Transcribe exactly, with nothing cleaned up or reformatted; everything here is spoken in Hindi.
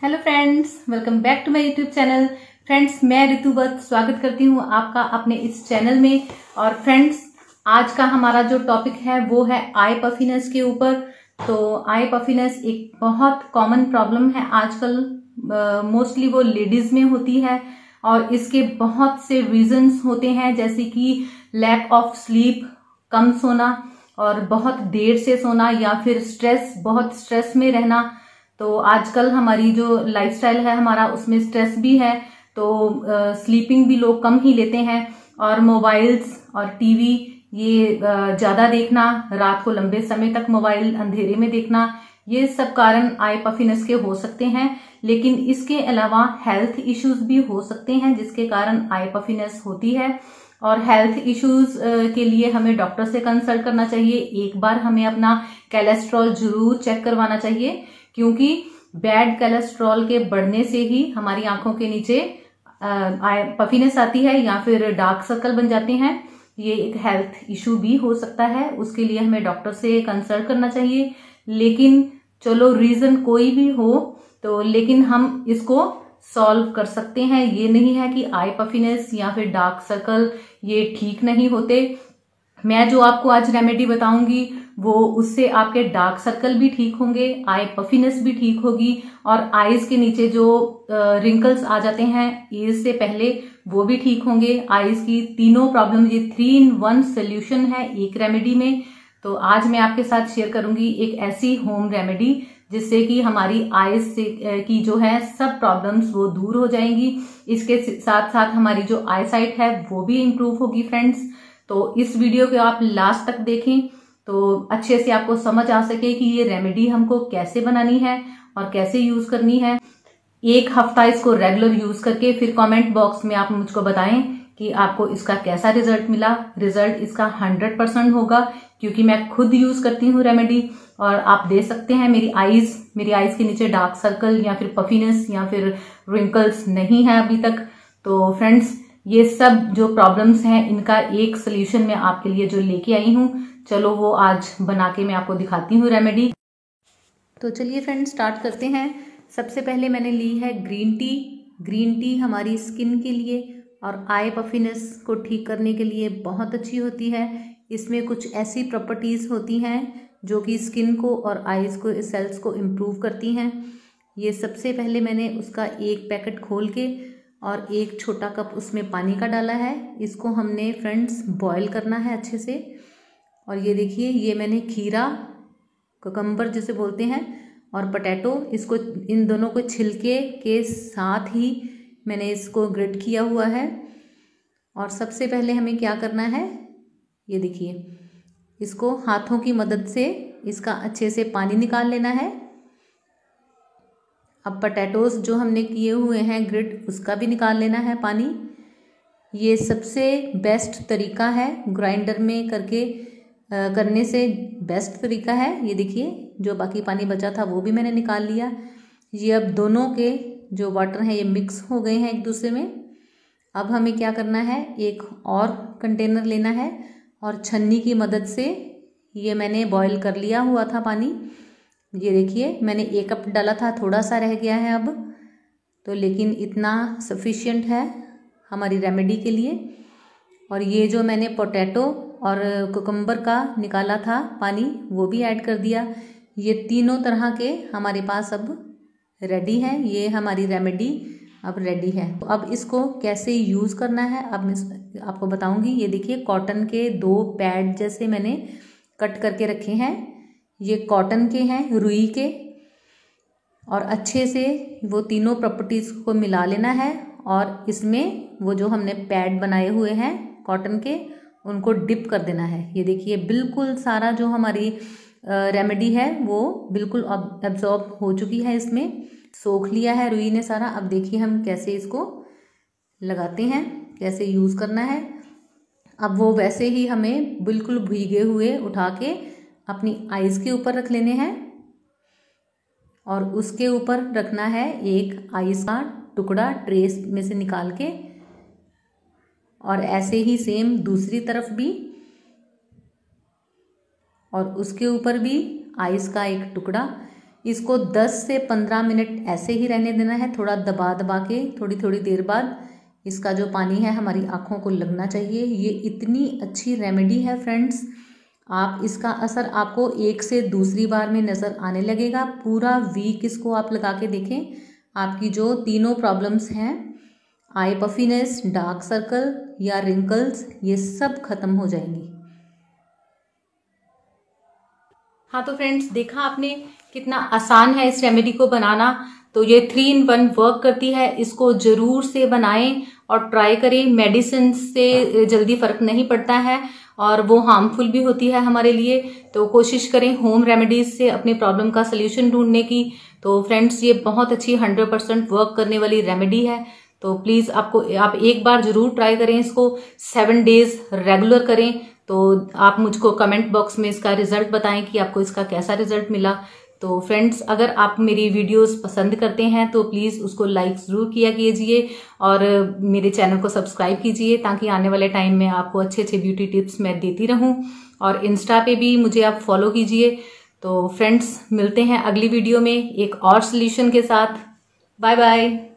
Hello friends, welcome back to my YouTube channel. Friends, मैं ऋतु भट्ट स्वागत करती हूँ आपका अपने इस चैनल में। और फ्रेंड्स, आज का हमारा जो टॉपिक है वो है आई पफिनेस के ऊपर। तो आई पफिनेस एक बहुत कॉमन प्रॉब्लम है आजकल, मोस्टली वो लेडीज में होती है और इसके बहुत से रीजंस होते हैं, जैसे कि लैक ऑफ स्लीप, कम सोना और बहुत देर से सोना, या फिर स्ट्रेस, बहुत स्ट्रेस में रहना। तो आजकल हमारी जो लाइफस्टाइल है हमारा, उसमें स्ट्रेस भी है, तो स्लीपिंग भी लोग कम ही लेते हैं। और मोबाइल्स और टीवी ये ज्यादा देखना, रात को लंबे समय तक मोबाइल अंधेरे में देखना, ये सब कारण आई पफिनेस के हो सकते हैं। लेकिन इसके अलावा हेल्थ इश्यूज भी हो सकते हैं जिसके कारण आई पफिनेस होती है। और हेल्थ इश्यूज के लिए हमें डॉक्टर से कंसल्ट करना चाहिए। एक बार हमें अपना कोलेस्ट्रॉल जरूर चेक करवाना चाहिए, क्योंकि बैड कोलेस्ट्रॉल के बढ़ने से ही हमारी आंखों के नीचे पफिनेस आती है या फिर डार्क सर्कल बन जाते हैं। ये एक हेल्थ इशू भी हो सकता है, उसके लिए हमें डॉक्टर से कंसल्ट करना चाहिए। लेकिन चलो, रीजन कोई भी हो तो लेकिन हम इसको सॉल्व कर सकते हैं। ये नहीं है कि आई पफिनेस या फिर डार्क सर्कल ये ठीक नहीं होते। मैं जो आपको आज रेमेडी बताऊंगी वो उससे आपके डार्क सर्कल भी ठीक होंगे, आई पफिनेस भी ठीक होगी, और आईज के नीचे जो रिंकल्स आ जाते हैं एज से पहले वो भी ठीक होंगे। आईज की तीनों प्रॉब्लम, ये थ्री इन वन सोल्यूशन है एक रेमेडी में। तो आज मैं आपके साथ शेयर करूंगी एक ऐसी होम रेमेडी जिससे कि हमारी आईज से की जो है सब प्रॉब्लम्स वो दूर हो जाएंगी। इसके साथ साथ हमारी जो आई साइट है वो भी इम्प्रूव होगी फ्रेंड्स। तो इस वीडियो को आप लास्ट तक देखें तो अच्छे से आपको समझ आ सके कि ये रेमेडी हमको कैसे बनानी है और कैसे यूज करनी है। एक हफ्ता इसको रेगुलर यूज करके फिर कमेंट बॉक्स में आप मुझको बताएं कि आपको इसका कैसा रिजल्ट मिला। रिजल्ट इसका हंड्रेड परसेंट होगा, क्योंकि मैं खुद यूज करती हूँ रेमेडी। और आप दे सकते हैं मेरी आईज मेरी आईज के नीचे डार्क सर्कल या फिर पफिनेस या फिर रिंकल्स नहीं है अभी तक। तो फ्रेंड्स, ये सब जो प्रॉब्लम्स हैं इनका एक सोल्यूशन मैं आपके लिए जो लेके आई हूँ, चलो वो आज बना के मैं आपको दिखाती हूँ रेमेडी। तो चलिए फ्रेंड्स, स्टार्ट करते हैं। सबसे पहले मैंने ली है ग्रीन टी। ग्रीन टी हमारी स्किन के लिए और आई पफिनेस को ठीक करने के लिए बहुत अच्छी होती है। इसमें कुछ ऐसी प्रॉपर्टीज होती हैं जो कि स्किन को और आईज को, सेल्स को इम्प्रूव करती हैं। ये सबसे पहले मैंने उसका एक पैकेट खोल के और एक छोटा कप उसमें पानी का डाला है। इसको हमने फ्रेंड्स बॉईल करना है अच्छे से। और ये देखिए, ये मैंने खीरा, कुकम्बर जिसे बोलते हैं, और पोटैटो, इसको इन दोनों को छिलके के साथ ही मैंने इसको ग्रेट किया हुआ है। और सबसे पहले हमें क्या करना है, ये देखिए, इसको हाथों की मदद से इसका अच्छे से पानी निकाल लेना है। अब पोटैटोज जो हमने किए हुए हैं ग्रेट, उसका भी निकाल लेना है पानी। ये सबसे बेस्ट तरीका है, ग्राइंडर में करके आ, करने से बेस्ट तरीका है। ये देखिए, जो बाकी पानी बचा था वो भी मैंने निकाल लिया। ये अब दोनों के जो वाटर हैं ये मिक्स हो गए हैं एक दूसरे में। अब हमें क्या करना है, एक और कंटेनर लेना है और छन्नी की मदद से, ये मैंने बॉईल कर लिया हुआ था पानी। ये देखिए, मैंने एक कप डाला था, थोड़ा सा रह गया है अब तो, लेकिन इतना सफिशिएंट है हमारी रेमेडी के लिए। और ये जो मैंने पोटैटो और कुकम्बर का निकाला था पानी, वो भी ऐड कर दिया। ये तीनों तरह के हमारे पास अब रेडी हैं। ये हमारी रेमेडी अब रेडी है। तो अब इसको कैसे यूज़ करना है अब मैं आपको बताऊंगी। ये देखिए, कॉटन के दो पैड जैसे मैंने कट करके रखे हैं। ये कॉटन के हैं, रुई के। और अच्छे से वो तीनों प्रॉपर्टीज को मिला लेना है और इसमें वो जो हमने पैड बनाए हुए हैं कॉटन के, उनको डिप कर देना है। ये देखिए, बिल्कुल सारा जो हमारी रेमेडी है वो बिल्कुल एब्जॉर्ब हो चुकी है, इसमें सोख लिया है रुई ने सारा। अब देखिए हम कैसे इसको लगाते हैं, कैसे यूज़ करना है। अब वो वैसे ही हमें बिल्कुल भीगे हुए उठा के अपनी आईज के ऊपर रख लेने हैं और उसके ऊपर रखना है एक आईज का टुकड़ा ट्रेस में से निकाल के, और ऐसे ही सेम दूसरी तरफ भी, और उसके ऊपर भी आईज का एक टुकड़ा। इसको दस से पंद्रह मिनट ऐसे ही रहने देना है, थोड़ा दबा दबा के थोड़ी थोड़ी देर बाद इसका जो पानी है हमारी आँखों को लगना चाहिए। ये इतनी अच्छी रेमेडी है फ्रेंड्स, आप इसका असर आपको एक से दूसरी बार में नज़र आने लगेगा। पूरा वीक इसको आप लगा के देखें, आपकी जो तीनों प्रॉब्लम्स हैं, आई पफीनेस, डार्क सर्कल या रिंकल्स, ये सब खत्म हो जाएंगी। हाँ तो फ्रेंड्स, देखा आपने कितना आसान है इस रेमेडी को बनाना। तो ये थ्री इन वन वर्क करती है, इसको जरूर से बनाएं और ट्राई करें। मेडिसिन से जल्दी फर्क नहीं पड़ता है और वो हार्मफुल भी होती है हमारे लिए, तो कोशिश करें होम रेमेडीज से अपनी प्रॉब्लम का सल्यूशन ढूंढने की। तो फ्रेंड्स, ये बहुत अच्छी हंड्रेड परसेंट वर्क करने वाली रेमेडी है। तो प्लीज आपको आप एक बार जरूर ट्राई करें इसको, सेवन डेज रेगुलर करें। तो आप मुझको कमेंट बॉक्स में इसका रिजल्ट बताएं कि आपको इसका कैसा रिजल्ट मिला। तो फ्रेंड्स, अगर आप मेरी वीडियोस पसंद करते हैं तो प्लीज़ उसको लाइक ज़रूर किया कीजिए और मेरे चैनल को सब्सक्राइब कीजिए, ताकि आने वाले टाइम में आपको अच्छे अच्छे ब्यूटी टिप्स मैं देती रहूं। और इंस्टा पे भी मुझे आप फॉलो कीजिए। तो फ्रेंड्स, मिलते हैं अगली वीडियो में एक और सोल्यूशन के साथ। Bye bye.